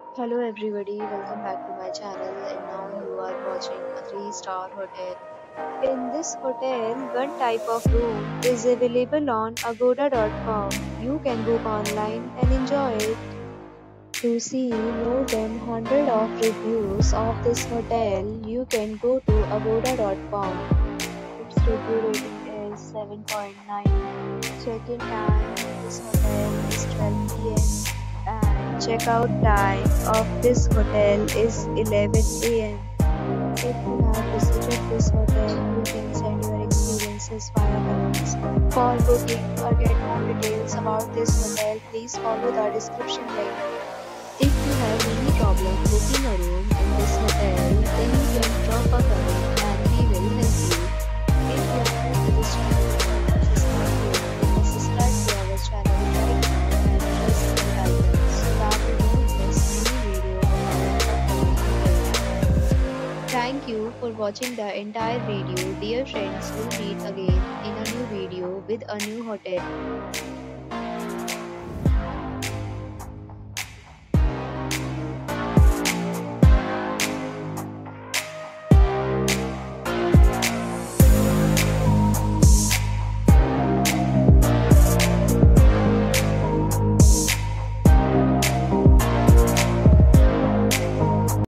Hello everybody, welcome back to my channel and now you are watching a 3-star hotel. In this hotel, one type of room is available on agoda.com. You can book online and enjoy it. To see more than 100 of reviews of this hotel, you can go to agoda.com. Its review rating is 7.9. Check-in time in this hotel is 12 p.m. and check-out time of this hotel is 11 a.m. If you have visited this hotel, you can send your experiences via comments. For booking or get more details about this hotel, please follow the description link. If you have any problem booking a room in this hotel, then you can drop a comment and we will help you. If you are new to this channel and are subscribe to our channel right now and press the bell icon so that you don't miss any video of our upcoming video. Thank you for watching the entire video. Dear friends, we'll meet again in a new video with a new hotel.